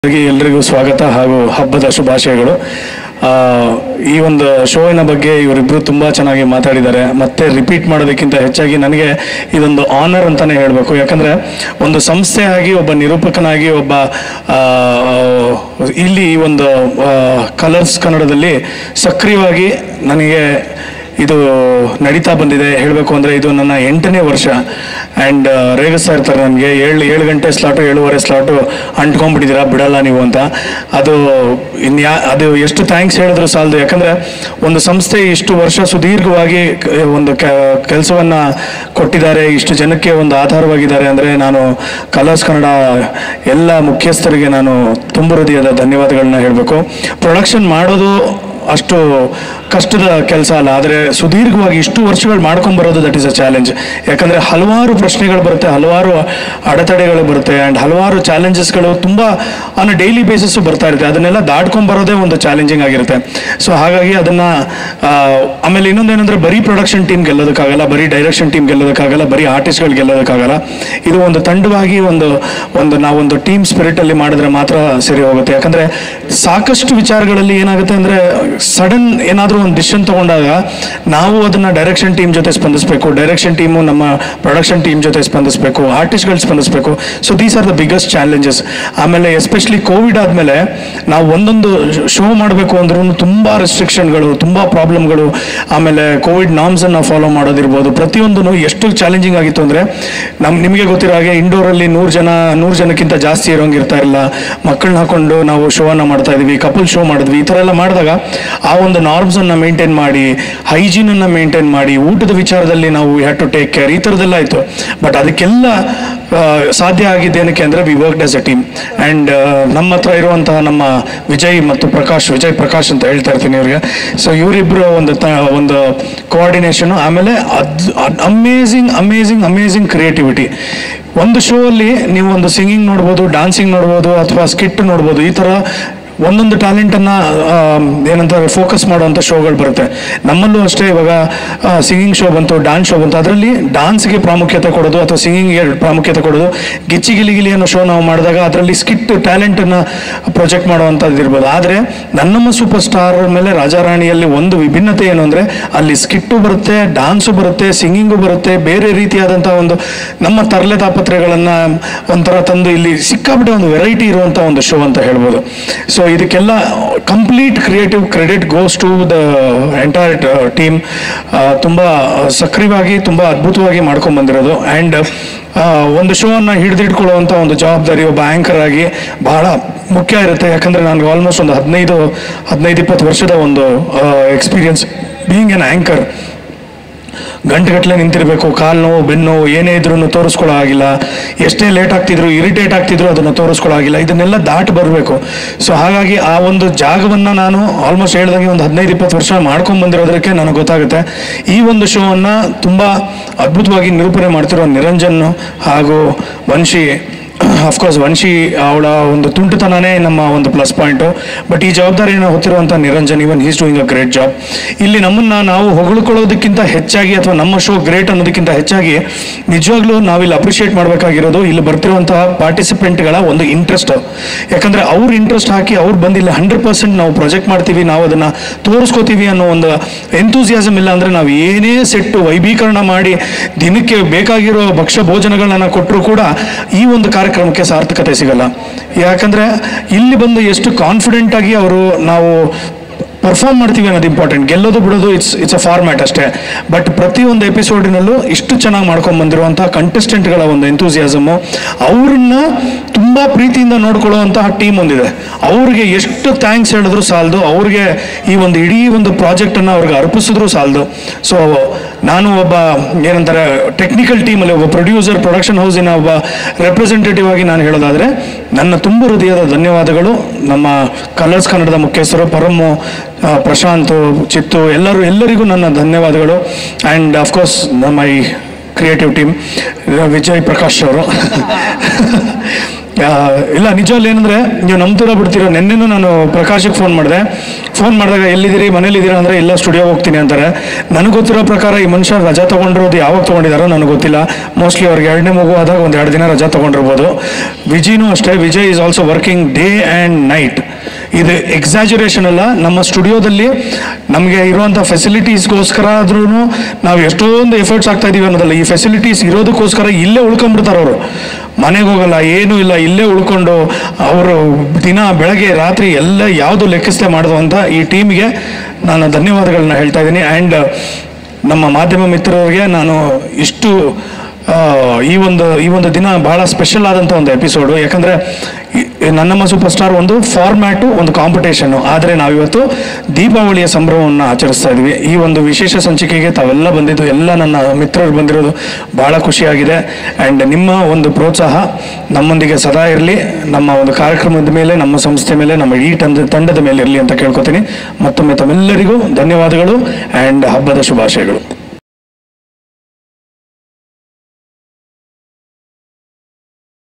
ಎಲ್ಲರಿಗೂ ಸ್ವಾಗತ ಹಾಗೂ ಹಬ್ಬದ ಶುಭಾಶಯಗಳು. ಈ ಒಂದು ಶೋವಿನ ಬಗ್ಗೆ ಇವರಿಬ್ಬರು ತುಂಬ ಚೆನ್ನಾಗಿ ಮಾತಾಡಿದ್ದಾರೆ. ಮತ್ತೆ ರಿಪೀಟ್ ಮಾಡೋದಕ್ಕಿಂತ ಹೆಚ್ಚಾಗಿ ನನಗೆ ಇದೊಂದು ಆನರ್ ಅಂತಲೇ ಹೇಳಬೇಕು. ಯಾಕಂದರೆ ಒಂದು ಸಂಸ್ಥೆಯಾಗಿ ಒಬ್ಬ ನಿರೂಪಕನಾಗಿ ಒಬ್ಬ ಇಲ್ಲಿ ಒಂದು ಕಲರ್ಸ್ ಕನ್ನಡದಲ್ಲಿ ಸಕ್ರಿಯವಾಗಿ ನನಗೆ ಇದು ನಡೀತಾ ಬಂದಿದೆ. ಹೇಳಬೇಕು ಅಂದರೆ ಇದು ನನ್ನ 8ನೇ ವರ್ಷ. ಆ್ಯಂಡ್ ರೇಗಿಸ್ತಾ ಇರ್ತಾರೆ ನನಗೆ, 7 ಗಂಟೆ ಸ್ಲಾಟು 7:15 ಸ್ಲಾಟು ಅಂಟ್ಕೊಂಡ್ಬಿಟ್ಟಿದ್ದೀರಾ, ಬಿಡಲ್ಲ ನೀವು ಅಂತ. ಅದು ಅದು ಎಷ್ಟು ಥ್ಯಾಂಕ್ಸ್ ಹೇಳಿದ್ರು ಸಾಲದು. ಯಾಕಂದರೆ ಒಂದು ಸಂಸ್ಥೆ ಇಷ್ಟು ವರ್ಷ ಸುದೀರ್ಘವಾಗಿ ಒಂದು ಕೆಲಸವನ್ನು ಕೊಟ್ಟಿದ್ದಾರೆ, ಇಷ್ಟು ಜನಕ್ಕೆ ಒಂದು ಆಧಾರವಾಗಿದ್ದಾರೆ ಅಂದರೆ ನಾನು ಕಲರ್ಸ್ ಕನ್ನಡ ಎಲ್ಲ ಮುಖ್ಯಸ್ಥರಿಗೆ ನಾನು ತುಂಬ ಹೃದಯದ ಧನ್ಯವಾದಗಳನ್ನ ಹೇಳಬೇಕು. ಪ್ರೊಡಕ್ಷನ್ ಮಾಡೋದು ಅಷ್ಟು ಕಷ್ಟದ ಕೆಲಸ ಅಲ್ಲ, ಆದರೆ ಸುದೀರ್ಘವಾಗಿ ಇಷ್ಟು ವರ್ಷಗಳು ಮಾಡ್ಕೊಂಬರೋದು ದಟ್ ಈಸ್ ಅ ಚಾಲೆಂಜ್. ಯಾಕಂದರೆ ಹಲವಾರು ಪ್ರಶ್ನೆಗಳು ಬರುತ್ತೆ, ಹಲವಾರು ಅಡೆತಡೆಗಳು ಬರುತ್ತೆ, ಆ್ಯಂಡ್ ಹಲವಾರು ಚಾಲೆಂಜಸ್ಗಳು ತುಂಬ ಆನ್ ಅ ಡೈಲಿ ಬೇಸಿಸ್ಸು ಬರ್ತಾ ಇರುತ್ತೆ. ಅದನ್ನೆಲ್ಲ ದಾಟ್ಕೊಂಬರೋದೇ ಒಂದು ಚಾಲೆಂಜಿಂಗ್ ಆಗಿರುತ್ತೆ. ಸೊ ಹಾಗಾಗಿ ಅದನ್ನು ಆಮೇಲೆ ಇನ್ನೊಂದೇನೆಂದರೆ ಬರೀ ಪ್ರೊಡಕ್ಷನ್ ಟೀಮ್ ಗೆಲ್ಲೋದಕ್ಕಾಗಲ್ಲ, ಬರೀ ಡೈರೆಕ್ಷನ್ ಟೀಮ್ ಗೆಲ್ಲೋದಕ್ಕಾಗಲ್ಲ, ಬರೀ ಆರ್ಟಿಸ್ಟ್ಗಳು ಗೆಲ್ಲೋದಕ್ಕಾಗಲ್ಲ. ಇದು ಒಂದು ತಂಡವಾಗಿ ನಾವೊಂದು ಟೀಮ್ ಸ್ಪಿರಿಟಲ್ಲಿ ಮಾಡಿದ್ರೆ ಮಾತ್ರ ಸರಿ ಹೋಗುತ್ತೆ. ಯಾಕಂದರೆ ಸಾಕಷ್ಟು ವಿಚಾರಗಳಲ್ಲಿ ಏನಾಗುತ್ತೆ ಅಂದರೆ ಸಡನ್ ಏನಾದರೂ ಒಂದು ಡಿಸಿಷನ್ ತೊಗೊಂಡಾಗ ನಾವು ಅದನ್ನು ಡೈರೆಕ್ಷನ್ ಟೀಮ್ ಜೊತೆ ಸ್ಪಂದಿಸಬೇಕು, ಡೈರೆಕ್ಷನ್ ಟೀಮು ನಮ್ಮ ಪ್ರೊಡಕ್ಷನ್ ಟೀಮ್ ಜೊತೆ ಸ್ಪಂದಿಸಬೇಕು, ಆರ್ಟಿಸ್ಟ್ಗಳು ಸ್ಪಂದಿಸಬೇಕು. So these are the biggest challenges. ಆಮೇಲೆ ಎಸ್ಪೆಷಲಿ ಕೋವಿಡ್ ಆದಮೇಲೆ ನಾವು ಒಂದೊಂದು ಶೋ ಮಾಡಬೇಕು ಅಂದ್ರೂ ತುಂಬ ರೆಸ್ಟ್ರಿಕ್ಷನ್ಗಳು, ತುಂಬ ಪ್ರಾಬ್ಲಮ್ಗಳು, ಆಮೇಲೆ ಕೋವಿಡ್ ನಾರ್ಮ್ಸನ್ನು ಫಾಲೋ ಮಾಡೋದಿರ್ಬೋದು, ಪ್ರತಿಯೊಂದೂ ಎಷ್ಟು ಚಾಲೆಂಜಿಂಗ್ ಆಗಿತ್ತು ಅಂದರೆ ನಿಮಗೆ ಗೊತ್ತಿರೋ ಹಾಗೆ ಇಂಡೋರಲ್ಲಿ 100 ಜನಕ್ಕಿಂತ ಜಾಸ್ತಿ ಇರೋಂಗಿರ್ತಾ ಇಲ್ಲ. ಮಕ್ಕಳನ್ನ ಹಾಕೊಂಡು ನಾವು ಶೋವನ್ನು ಮಾಡ್ತಾ ಇದ್ವಿ, ಕಪಲ್ ಶೋ ಮಾಡಿದ್ವಿ. ಈ ಥರ ಎಲ್ಲ ಮಾಡಿದಾಗ ಆ ಒಂದು ನಾರ್ಮ್ಸನ್ನು ಮೇಂಟೈನ್ ಮಾಡಿ, ಹೈಜೀನನ್ನು ಮೇಂಟೈನ್ ಮಾಡಿ, ಊಟದ ವಿಚಾರದಲ್ಲಿ ನಾವು ಹ್ಯಾಡ್ ಟು ಟೇಕ್ ಕೇರ್, ಈ ಥರದ್ದೆಲ್ಲ ಆಯಿತು. ಬಟ್ ಅದಕ್ಕೆಲ್ಲ ಸಾಧ್ಯ ಆಗಿದ್ದೇನಕ್ಕೆ ಅಂದರೆ we worked as a team. And ನಮ್ಮ ಹತ್ರ ಇರುವಂತಹ ನಮ್ಮ ವಿಜಯ್ ಪ್ರಕಾಶ್ ಅಂತ ಹೇಳ್ತಾ ಇರ್ತೀನಿ ಇವ್ರಿಗೆ. ಸೊ ಇವರಿಬ್ಬರು ಒಂದು ಕೋಆರ್ಡಿನೇಷನು, ಆಮೇಲೆ ಅಮೇಝಿಂಗ್ ಕ್ರಿಯೇಟಿವಿಟಿ. ಒಂದು ಶೋ ಅಲ್ಲಿ ನೀವು ಒಂದು ಸಿಂಗಿಂಗ್ ನೋಡ್ಬೋದು, ಡಾನ್ಸಿಂಗ್ ನೋಡ್ಬೋದು, ಅಥವಾ ಸ್ಕಿಟ್ ನೋಡ್ಬೋದು. ಈ ಥರ ಒಂದೊಂದು ಟ್ಯಾಲೆಂಟನ್ನು ಏನಂತಾರೆ ಫೋಕಸ್ ಮಾಡುವಂಥ ಶೋಗಳು ಬರುತ್ತೆ. ನಮ್ಮಲ್ಲೂ ಅಷ್ಟೇ ಇವಾಗ ಸಿಂಗಿಂಗ್ ಶೋ ಬಂತು, ಡ್ಯಾನ್ಸ್ ಶೋ ಬಂತು. ಅದರಲ್ಲಿ ಡಾನ್ಸ್ಗೆ ಪ್ರಾಮುಖ್ಯತೆ ಕೊಡೋದು ಅಥವಾ ಸಿಂಗಿಂಗ್ಗೆ ಪ್ರಾಮುಖ್ಯತೆ ಕೊಡೋದು. ಗಿಲಿ ಅನ್ನೋ ಶೋ ನಾವು ಮಾಡಿದಾಗ ಅದರಲ್ಲಿ ಸ್ಕಿಟ್ ಟ್ಯಾಲೆಂಟನ್ನು ಪ್ರೊಜೆಕ್ಟ್ ಮಾಡುವಂಥದ್ದು ಇರ್ಬೋದು. ಆದರೆ ನನ್ನಮ್ಮ ಸೂಪರ್ ಸ್ಟಾರ್ ಮೇಲೆ ರಾಜಾರಾಣಿಯಲ್ಲಿ ಒಂದು ವಿಭಿನ್ನತೆ ಏನು ಅಂದರೆ ಅಲ್ಲಿ ಸ್ಕಿಟ್ಟು ಬರುತ್ತೆ, ಡ್ಯಾನ್ಸು ಬರುತ್ತೆ, ಸಿಂಗಿಂಗು ಬರುತ್ತೆ, ಬೇರೆ ರೀತಿಯಾದಂಥ ಒಂದು ನಮ್ಮ ತರಲೆ ತಾಪತ್ರೆಗಳನ್ನು ಒಂಥರ ತಂದು ಇಲ್ಲಿ ಸಿಕ್ಕಾಬಿಟ್ಟೆ ಒಂದು ವೆರೈಟಿ ಇರುವಂಥ ಒಂದು ಶೋ ಅಂತ ಹೇಳ್ಬೋದು. ಸೊ ಇದಕ್ಕೆಲ್ಲ complete creative credit goes to the entire team. ತುಂಬ ಸಕ್ರಿಯವಾಗಿ ತುಂಬ ಅದ್ಭುತವಾಗಿ ಮಾಡ್ಕೊಂಡು ಬಂದಿರೋದು. ಆ್ಯಂಡ್ ಒಂದು ಶೋವನ್ನು ಹಿಡಿದಿಟ್ಕೊಳ್ಳುವಂಥ ಒಂದು ಜವಾಬ್ದಾರಿ ಒಬ್ಬ ಆ್ಯಂಕರ್ ಆಗಿ ಬಹಳ ಮುಖ್ಯ ಇರುತ್ತೆ. ಯಾಕಂದರೆ ನನಗೆ ಆಲ್ಮೋಸ್ಟ್ ಒಂದು 15-20 ವರ್ಷದ ಒಂದು ಎಕ್ಸ್ಪೀರಿಯನ್ಸ್ ಬೀಯಿಂಗ್ ಎನ್ ಆ್ಯಂಕರ್. ಗಂಟೆಗಟ್ಟಲೆ ನಿಂತಿರಬೇಕು, ಕಾಲು ನೋವು, ಬೆನ್ನು ನೋವು ಏನೇ ಇದ್ರೂ ತೋರಿಸ್ಕೊಳ್ಳೋ ಆಗಿಲ್ಲ. ಎಷ್ಟೇ ಲೇಟ್ ಆಗ್ತಿದ್ರು, ಇರಿಟೇಟ್ ಆಗ್ತಿದ್ರು, ಅದನ್ನು ತೋರಿಸ್ಕೊಳ್ಳೋ ಆಗಿಲ್ಲ. ಇದನ್ನೆಲ್ಲ ದಾಟಿ ಬರಬೇಕು. ಸೊ ಹಾಗಾಗಿ ಆ ಒಂದು ಜಾಗವನ್ನು ನಾನು ಆಲ್ಮೋಸ್ಟ್ ಹೇಳ್ದಂಗೆ ಒಂದು 15-20 ವರ್ಷ ಮಾಡ್ಕೊಂಡು ಬಂದಿರೋದಕ್ಕೆ ನನಗೆ ಗೊತ್ತಾಗುತ್ತೆ. ಈ ಒಂದು ಶೋವನ್ನು ತುಂಬ ಅದ್ಭುತವಾಗಿ ನಿರೂಪಣೆ ಮಾಡ್ತಿರೋ ನಿರಂಜನ್ ಹಾಗೂ ವಂಶಿ, ಅಫ್ಕೋರ್ಸ್ ವಂಶಿ ಅವಳ ಒಂದು ತುಂಟುತನನೇ ನಮ್ಮ ಒಂದು ಪ್ಲಸ್ ಪಾಯಿಂಟು. ಬಟ್ ಈ ಜವಾಬ್ದಾರಿಯನ್ನು ಹೊತ್ತಿರುವಂಥ Niranjan, even is doing a great job. ಇಲ್ಲಿ ನಮ್ಮನ್ನು ನಾವು ಹೊಗಳ್ಕೊಳ್ಳೋದಕ್ಕಿಂತ ಹೆಚ್ಚಾಗಿ ಅಥವಾ ನಮ್ಮ ಶೋ ಗ್ರೇಟ್ ಅನ್ನೋದಕ್ಕಿಂತ ಹೆಚ್ಚಾಗಿ ನಿಜವಾಗ್ಲೂ ನಾವಿಲ್ಲಿ ಅಪ್ರಿಷಿಯೇಟ್ ಮಾಡಬೇಕಾಗಿರೋದು ಇಲ್ಲಿ ಬರ್ತಿರುವಂತಹ ಪಾರ್ಟಿಸಿಪೆಂಟ್ಗಳ ಒಂದು ಇಂಟ್ರೆಸ್ಟ್. ಯಾಕಂದರೆ ಅವ್ರ ಇಂಟ್ರೆಸ್ಟ್ ಹಾಕಿ ಅವ್ರು ಬಂದಿಲ್ಲ 100% ನಾವು ಪ್ರೊಜೆಕ್ಟ್ ಮಾಡ್ತೀವಿ, ನಾವು ಅದನ್ನು ತೋರಿಸ್ಕೋತೀವಿ ಅನ್ನೋ ಒಂದು ಎಂತೂಸಿಯಾಸಮ್ ಇಲ್ಲ ಅಂದರೆ ನಾವು ಏನೇ ಸೆಟ್ಟು ವೈಭೀಕರಣ ಮಾಡಿ ದಿನಕ್ಕೆ ಬೇಕಾಗಿರೋ ಭಕ್ಷ್ಯ ಭೋಜನಗಳನ್ನ ಕೊಟ್ಟರೂ ಕೂಡ ಈ ಒಂದು ಕಾರ್ಯಕ್ರಮಕ್ಕೆ ಸಾರ್ಥಕತೆ ಸಿಗಲ್ಲ. ಯಾಕಂದರೆ ಇಲ್ಲಿ ಬಂದು ಎಷ್ಟು ಕಾನ್ಫಿಡೆಂಟ್ ಆಗಿ ನಾವು ಪರ್ಫಾರ್ಮ್ ಮಾಡ್ತೀವಿ ಅನ್ನೋದು ಇಂಪಾರ್ಟೆಂಟ್. ಗೆಲ್ಲೋದು ಬಿಡೋದು ಇಟ್ಸ್ ಅ ಫಾರ್ಮ್ಯಾಟ್ ಅಷ್ಟೇ. ಬಟ್ ಪ್ರತಿಯೊಂದು ಎಪಿಸೋಡಿನಲ್ಲೂ ಇಷ್ಟು ಚೆನ್ನಾಗಿ ಮಾಡ್ಕೊಂಡು ಬಂದಿರುವಂತಹ ಕಂಟೆಸ್ಟೆಂಟ್ಗಳ ಒಂದು ಎಂತೂಸಿಯಾಸಮು, ಅವ್ರನ್ನ ತುಂಬ ಪ್ರೀತಿಯಿಂದ ನೋಡ್ಕೊಳ್ಳುವಂತಹ ಟೀಮ್ ಒಂದಿದೆ. ಅವ್ರಿಗೆ ಎಷ್ಟು ಥ್ಯಾಂಕ್ಸ್ ಹೇಳಿದ್ರು ಸಾಲದು, ಅವ್ರಿಗೆ ಈ ಒಂದು ಇಡೀ ಒಂದು ಪ್ರಾಜೆಕ್ಟನ್ನು ಅವ್ರಿಗೆ ಅರ್ಪಿಸಿದ್ರು ಸಾಲದು. ಸೊ ನಾನು ಒಬ್ಬ ಏನಂತಾರೆ ಟೆಕ್ನಿಕಲ್ ಟೀಮಲ್ಲಿ ಒಬ್ಬ ಪ್ರೊಡ್ಯೂಸರ್, ಪ್ರೊಡಕ್ಷನ್ ಹೌಸಿನ ಒಬ್ಬ ರೆಪ್ರೆಸೆಂಟೇಟಿವ್ ಆಗಿ ನಾನು ಹೇಳೋದಾದರೆ ನನ್ನ ತುಂಬ ಹೃದಯದ ಧನ್ಯವಾದಗಳು ನಮ್ಮ ಕಲರ್ಸ್ ಕನ್ನಡದ ಮುಖ್ಯಸ್ಥರು ಪರಮು, ಪ್ರಶಾಂತ್, ಚಿತ್ತು, ಎಲ್ಲರಿಗೂ ನನ್ನ ಧನ್ಯವಾದಗಳು. And of course my creative team Vijay Prakash ಅವರು ಇಲ್ಲ ನಿಜವಲ್ಲ ಏನಂದರೆ ನೀವು ನಂಬ್ತೀರೋ ಬಿಡ್ತೀರೋ. ನೆನ್ನೆನೂ ನಾನು ಪ್ರಕಾಶಕ್ಕೆ ಫೋನ್ ಮಾಡಿದಾಗ ಎಲ್ಲಿದ್ದೀರಿ ಮನೇಲಿದ್ದೀರಾ ಅಂದರೆ ಇಲ್ಲ ಸ್ಟುಡಿಯೋ ಹೋಗ್ತೀನಿ ಅಂತಾರೆ. ನನಗೆ ಗೊತ್ತಿರೋ ಪ್ರಕಾರ ಈ ಮನುಷ್ಯ ರಜಾ ತೊಗೊಂಡಿರೋದು ಯಾವಾಗ ತೊಗೊಂಡಿದ್ದಾರೋ ನನಗೆ ಗೊತ್ತಿಲ್ಲ. ಮೋಸ್ಟ್ಲಿ ಅವ್ರಿಗೆ 2ನೇ ಮಗು ಆದಾಗ ಒಂದು 2 ದಿನ ರಜಾ ತೊಗೊಂಡಿರ್ಬೋದು. ವಿಜಯ್ನೂ ಅಷ್ಟೇ, Vijay is also working day and night. ಇದು ಎಕ್ಸಾಜುರೇಷನ್ ಅಲ್ಲ. ನಮ್ಮ ಸ್ಟುಡಿಯೋದಲ್ಲಿ ನಮಗೆ ಇರುವಂಥ ಫೆಸಿಲಿಟೀಸ್ಗೋಸ್ಕರ ಆದ್ರೂ ನಾವು ಎಷ್ಟೊಂದು ಎಫರ್ಟ್ಸ್ ಆಗ್ತಾ ಇದೀವಿ ಅನ್ನೋದಲ್ಲ, ಈ ಫೆಸಿಲಿಟೀಸ್ ಇರೋದಕ್ಕೋಸ್ಕರ ಇಲ್ಲೇ ಉಳ್ಕೊಂಡ್ಬಿಡ್ತಾರೆ ಅವರು. ಮನೆಗೆ ಹೋಗಲ್ಲ, ಏನೂ ಇಲ್ಲ, ಇಲ್ಲೇ ಉಳ್ಕೊಂಡು ಅವರು ದಿನ ಬೆಳಗ್ಗೆ ರಾತ್ರಿ ಎಲ್ಲ ಯಾವುದು ಲೆಕ್ಕಿಸದೆ ಮಾಡೋದು ಅಂತ ಈ ಟೀಮಿಗೆ ನಾನು ಧನ್ಯವಾದಗಳನ್ನ ಹೇಳ್ತಾ ಇದ್ದೀನಿ. ಆ್ಯಂಡ್ ನಮ್ಮ ಮಾಧ್ಯಮ ಮಿತ್ರರಿಗೆ ನಾನು ಇಷ್ಟು ಈ ಒಂದು ದಿನ ಬಹಳ ಸ್ಪೆಷಲ್ ಆದಂಥ ಒಂದು ಎಪಿಸೋಡು. ಯಾಕಂದರೆ ನನ್ನಮ್ಮ ಸೂಪರ್ ಸ್ಟಾರ್ ಒಂದು ಫಾರ್ಮ್ಯಾಟು, ಒಂದು ಕಾಂಪಿಟೇಷನ್ನು. ಆದರೆ ನಾವಿವತ್ತು ದೀಪಾವಳಿಯ ಸಂಭ್ರಮವನ್ನು ಆಚರಿಸ್ತಾ ಇದ್ವಿ. ಈ ಒಂದು ವಿಶೇಷ ಸಂಚಿಕೆಗೆ ತಾವೆಲ್ಲ ಬಂದಿದ್ದು, ಎಲ್ಲ ನನ್ನ ಮಿತ್ರರು ಬಂದಿರೋದು ಭಾಳ ಖುಷಿಯಾಗಿದೆ. ಆ್ಯಂಡ್ ನಿಮ್ಮ ಒಂದು ಪ್ರೋತ್ಸಾಹ ನಮ್ಮೊಂದಿಗೆ ಸದಾ ಇರಲಿ, ನಮ್ಮ ಒಂದು ಕಾರ್ಯಕ್ರಮದ ಮೇಲೆ, ನಮ್ಮ ಸಂಸ್ಥೆ ಮೇಲೆ, ನಮ್ಮ ಈ ತಂಡದ ಮೇಲೆ ಇರಲಿ ಅಂತ ಕೇಳ್ಕೊತೀನಿ. ಮತ್ತೊಮ್ಮೆ ತಮ್ಮೆಲ್ಲರಿಗೂ ಧನ್ಯವಾದಗಳು ಆ್ಯಂಡ್ ಹಬ್ಬದ ಶುಭಾಶಯಗಳು.